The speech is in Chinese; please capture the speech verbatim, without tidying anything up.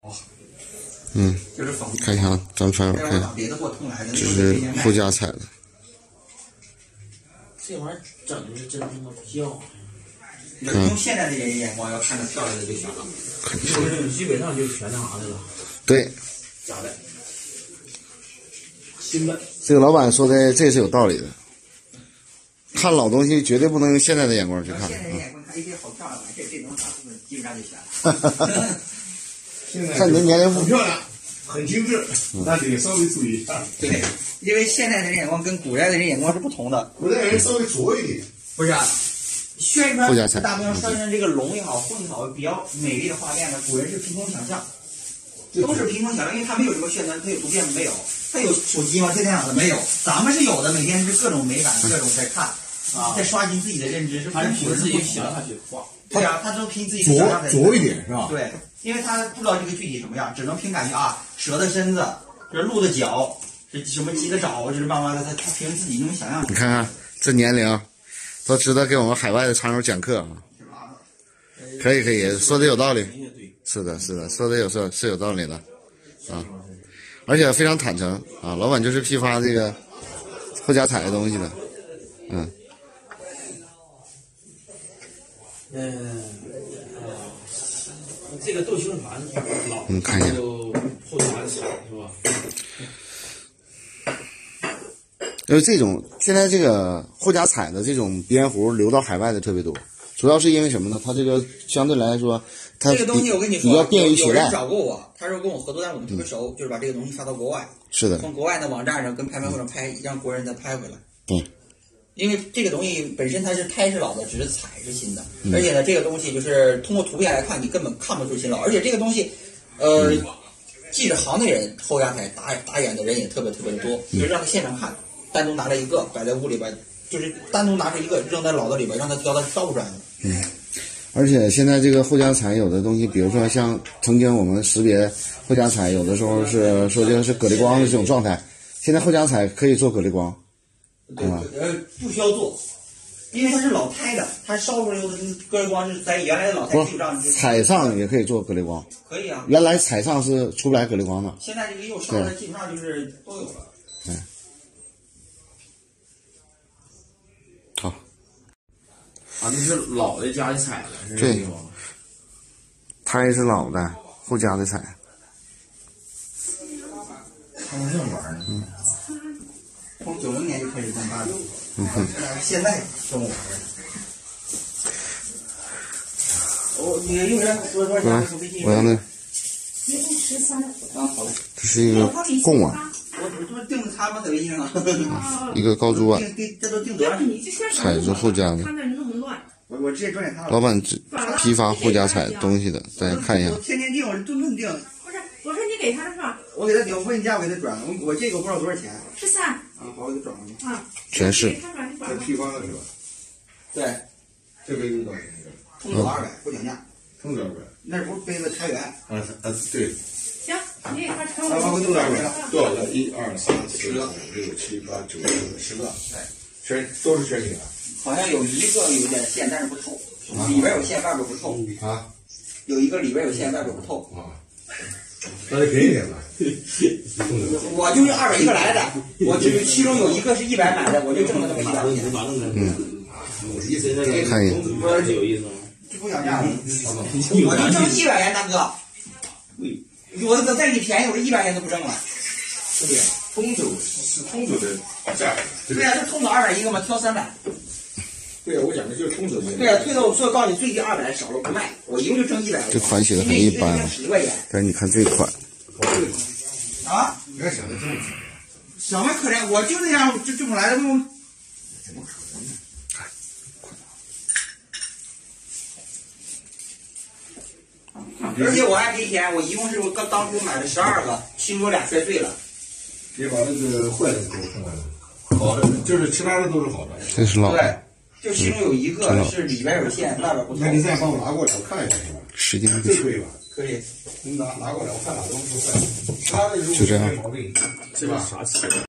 嗯，看一下啊，咱们传友看一下，这是后加彩的。 这玩意儿整的是真他妈漂亮。用现在的人眼光要看着漂亮的就行了， 就是基本上就全那啥的了。 对， 假的，新的。 这个老板说的这是有道理的。看老东西绝对不能用现在的眼光去看。 现在的眼光看一些好漂亮，这这东西大部分基本上就全了。 看你的年龄很漂亮，很精致，那得稍微注意一下。 对，因为现在的人眼光跟古代的人眼光是不同的。 古代人稍微拙一点。 不是、啊，宣传大明宣传这个龙也好，凤也好，比较美丽的画面呢，古人是凭空想象，都是凭空想象，因为他没有什么宣传，他有图片没有，他有手机吗？天天想的没有，咱们是有的，每天是各种美感，各种在看啊，在刷新自己的认知，是他是凭自己想法去画。 对啊，他都凭自己想象在拙一点是吧？ 对。因为他不知道这个具体什么样，只能凭感觉啊，蛇的身子，这鹿的脚，这什么鸡的爪，就是慢慢的，他他凭自己那种想象。 你看看这年龄，都值得给我们海外的常友讲课啊！可以可以，说的有道理。是的，是的，说的有是是有道理的，啊，而且非常坦诚啊，老板就是批发这个后加彩的东西的，嗯。 嗯。这个斗星盘老， 嗯，看一下， 后加的彩是吧？ 因为这种现在这个后加彩的这种鼻烟壶流到海外的特别多，主要是因为什么呢？它这个相对来说，它这个东西我跟你说， 比较便于携带。 有人找过我，他说跟我合作，但我们特别熟，嗯、就是把这个东西发到国外， 是的， 从国外的网站上跟拍卖会上拍，让国人再拍回来。 对。 因为这个东西本身它是胎是老的，只是彩是新的，嗯、而且呢，这个东西就是通过图片来看，你根本看不出新老。而且这个东西，呃，嗯、记着行的人后加彩打打眼的人也特别特别的多，嗯、就是让他现场看，单独拿了一个摆在屋里边，就是单独拿出一个扔在老的里边，让他挑他挑不出来的。 嗯，而且现在这个后加彩有的东西，比如说像曾经我们识别后加彩，有的时候是说这是蛤蜊光的这种状态，现在后加彩可以做蛤蜊光。 对，呃，不需要做，因为它是老胎的，它烧出来的蛤蜊光是在原来的老胎基础上。 彩上也可以做蛤蜊光。 可以啊。 原来彩上是出不来蛤蜊光的。 现在这个又烧的基本上就是都有了。 嗯。好。 啊，这是老的加的彩了，是这个吗？ 胎是老的，后加的彩。 还有这玩意儿呢。嗯。从九零年就开始干八九，嗯哼，现在跟我玩儿。我你用人多多少钱？ 我要那。 一共十三。 啊，好嘞。 这是一个贡碗。 我这不是订的他吗？在微信上。 一个高珠碗。 订这都订多少？ 彩是后加的。 我我直接转给他了。 老板批发后加彩东西的，大家看一下。 我天天订，我是顿顿订。 不是，我说你给他是吧？ 我给他订，我问你价，我给他转。我我这个不知道多少钱。 十三。 啊，好，我给他转过去。 啊， 全是。 这批发的是吧？ 对。 这杯子多少钱？ 通走二百，不讲价。 通走二百。 那不是杯子开源。 啊啊，对。 行，你给他称。 咱们多少个？ 多少个？一二三四五六七八九十十个。 对。 全都是全品的。 好像有一个有点线，但是不透，里边有线，外边不透。 啊。 有一个里边有线，外边不透。 啊。那就便宜点吧。 我就是二百一个来的，我就其中有一个是一百买的，我就挣了那么一百块钱。 嗯， 意思那个看一眼， 有意思吗？ 这不讲价，我就挣一百元，大哥。我这再给你便宜，我这一百元都不挣了。对不对？ 通走是通走的价格。 对呀，这通走二百一个嘛，挑三百。 对呀，我讲的就是通走的。 对呀，退到所以告诉你最低二百，少了不卖，我一共就挣一百。 这款写的很一般啊，但是你看这款。 啊？ 你看想的这么什么可怜？我就那样，就这么来的不？ 怎么可能呢？ 而且我还赔钱，我一共是我刚当初买了十二个，其中有俩摔碎了。 别把那个坏的给我看完了，好的就是其他的都是好的。 这是老的。 对，就其中有一个是里边有线，外边不透。 那你再帮我拿过来，我看一下行吧？ 时间这可以吧？ 可以。 你拿拿过来，我看哪都不坏。其他的就这样。 毛病， 这把啥漆？